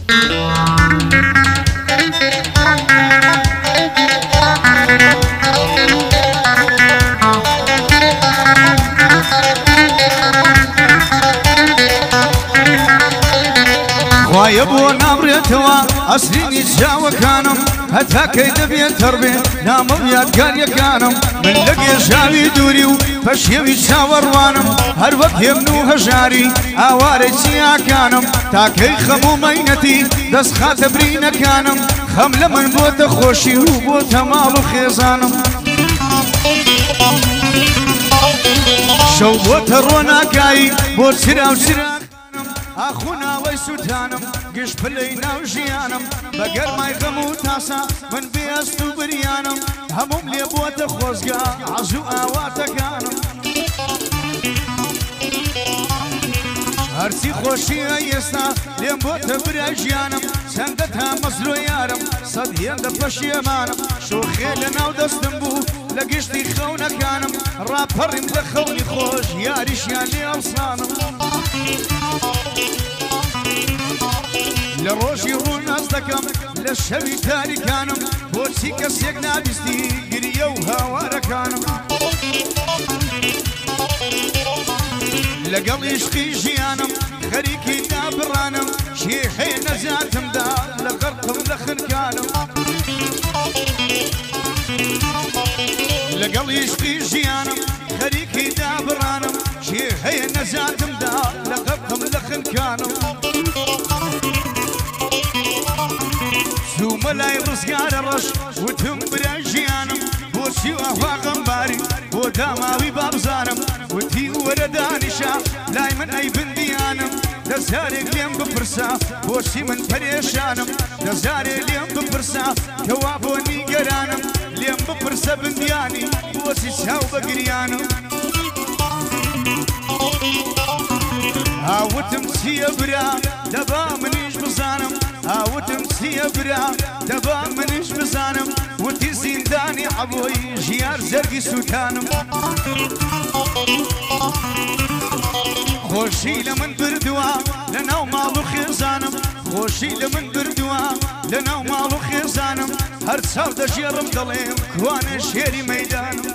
يبو نامريتوا أسريني جاوا كانم هتا كيد بين تربي نامم يادقار يكانم من لقي شاوي دوريو فشيوي شاوروانم هر وقت يمنو هجاري آواري سيا كانم تاكي خمو مينتي دس خاتبرين كانم خم لمن بوت خوشي وبوت مالو خيزانم شو بوت روناكاي بوت سراو سراك أخونا ويسودانم قش بلينا وجيانم بقر ما يغمو تاسا من بيستو بريانم هموم لي بوت خوزقا عزو آواتكانم هرسي خوشي ايسنا لين بوت براجيانم سندتها مزلو يارم صديان دفش يمانم شو خيلنا ودستم بو لقشتي خونا كانم رابرم لخوني خوش ياريش يالي أوصانم لروجي روناس دكم للشوي تاري كانم بوتسي كسيق نابستي قريو هوارا كانم لقل يشقي جيانم خريكي دابرانم شيخي نزاتم دا لغرقم لخن كانم لقل يشقي جيانم خريكي دابرانم شيخي نزاتم دا لغرقم لخن كانم ثم لا يرزقار الرش وتم براجيانم بوسي وهو غنباري وداماوي بابزانم وتي وردانشا لاي من اي بنديانم دزاري ليم بفرسا بوسي من بريشانم دزاري ليم بفرسا كوابوني قرانم ليم بفرسا بندياني بوسي ساو بقريانم هاوتم سيبرا دبا منيش بزانم هاوتم سيبرا دبا منيش بزانم وتي زنداني عبوي جيار زرقي سوتانم خوشي لمن بردوا لنا ومالو خيزانم خوشي لمن بردوا لنا ومالو خيزانم هر ساودا جيرم دليم كوانا شيري ميدانم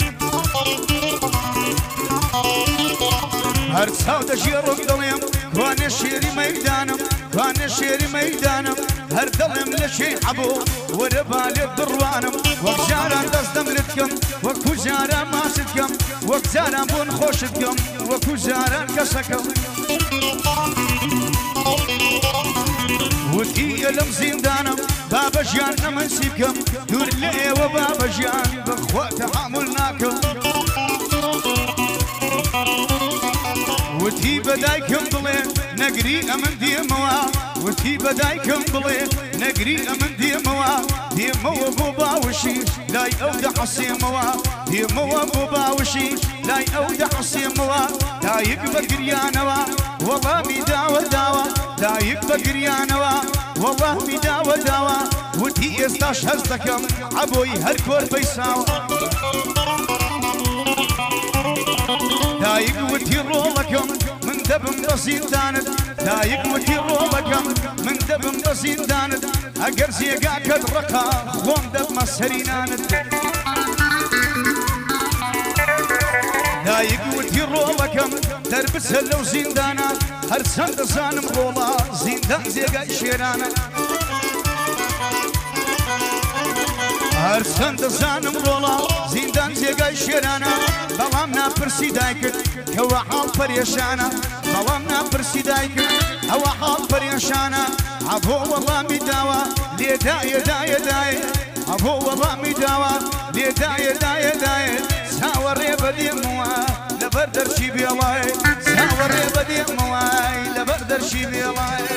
هر ساودا جيرم دليم كوانا شيري ميدانم كوانا شيري ميدانم هر دلم لشي عبو وربالي بروانم وكجاران دزدم لتكم وكجاران ماسدكم وكجاران بون خوشتكم وكجاران كسكم وتي يلم زندانم بابا جان منسيبكم دور لي وبابا جان بخوا تحاملناكم وتي بدايكم بلي نقري امن ديموا وتي بدايكم بلي نقري امن ديموا بوبا وشي لا يودع حسيموا ديموا بوبا وشي لا يودع حسيموا لا يكبر قريانوا والله ميداوى داوى لا يكبر قريانوا والله ميداوى داوى وتي يستاش هزدكم عبوي هركور بيساوى دايق وتي رولكم من دبم بزندانت دايق وتي رولكم من دبم بزندانت اگر زيقا كدرقا خوم دب مسرينانت دايق وتي رولكم درب سلو زندانا هر سند زانم رولا زندان زيقا شيرانا هر سند زانم رولا زندان زيقا شيرانا بلام نابرسي دايكت كوا حال بريشانا بلام نابرسي دايكت كوا حال بريشانا عبو والله مداوى لي داي داي داي عبو والله مداوى لي داي داي داي ساوري بدي مواي لبردر شي بيلاي ساوري بدي مواي لبردر شي بيلاي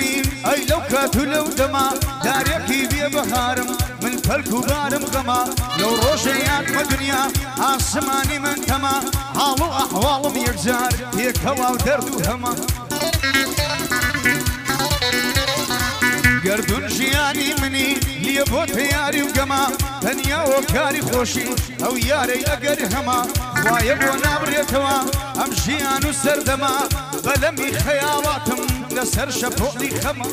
سرني أي لو كاتو لو دما داريكي بي بهارم من فلك وبارم غما لو روشيات مدنيا آسماني من تما حالو أحوالم يكزار هيك هوا ودرد وهما گردون ژیانی منی لێ بۆ تەیاری و گەما تەنیا وەکاری خۆشی ئەو یارەی ئەگەر هەما وایە بۆ نابڕێتەوە ئەم ژیان و سەردەما بەلەمی خەیاڵاتم لەسەر شەپۆڵی خەما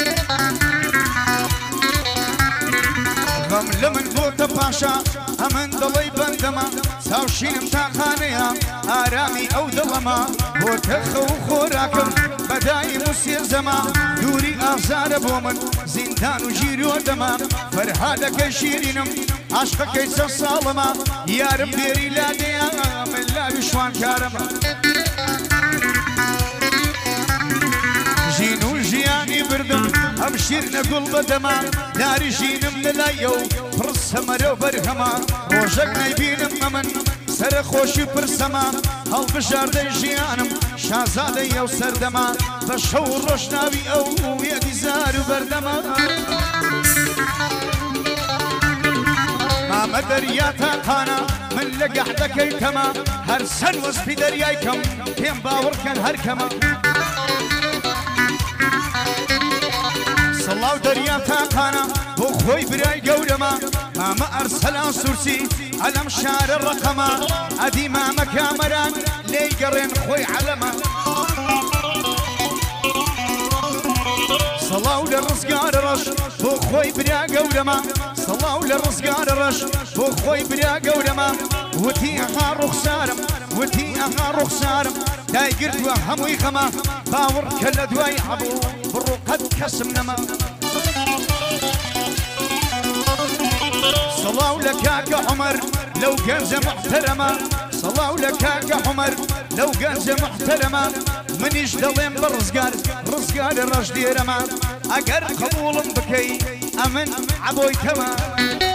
غەم لە من بۆتە پاشا ئەمن دڵی بەندەما چاوشینم تاقانەیە ئارامی ئەو دڵەما بۆتە خەو و خۆراکم بەدایم و سێزەما دووری ئازارە بۆ من زیندان و ژیرۆ دەما فەرهادەکەی شیرینم عاشقەکەی چەند ساڵەما یارم بێری لادەیە من لاوی شوانکارەمە ژین و ژیانی بردم ئەم شیرنە گوڵ بەدەما داری ژینم لەلایە و پڕ سەمەرە و بەرهەما ڕۆژەک نەیبینم ئەمن سەرە خۆشی پرسەما هەڵبژاردەی ژیانم شازادەی ئەو سەردەما بە شەو و ڕۆژناوی ئەو یەکی زار و بەردەما مامە دەریا تاقانە من لە گەحدەکەی کەما هەر سەر وەسپی دەریای کەم پێم باوەڕکەن هەر کەمە سڵاو دەریا تاقانە بۆ خۆی برای گەورەما مامە ئەرسەلان سورسی ئەلەم شارە ڕەقەما ئەدی مامە کامەران لێی گەڕێن خۆی عەلەمە سڵاو لە ڕزگارە ڕەش بۆ خۆی برا گەورەما سڵاو لە ڕزگارە ڕەش بۆ خۆی برا گەورەما وتی ئەها ڕوخسارم وتی ئەها ڕوخسارم دایگرتووە هەمووی غەما باوەڕ کە لە دوای هەبوو بڕۆ قەت کەسم نەما سڵاو لە کاکە عومەر لەو گەنجە محتەرەمە سڵاو لە کاکە عومەر لەو گەنجە محتەرەمە منیش دەڵێم بە ڕزگار ڕزگارە ڕەش دێرەمە ئەگەر قبوڵم بکەی ئەمن عەبۆی کەمە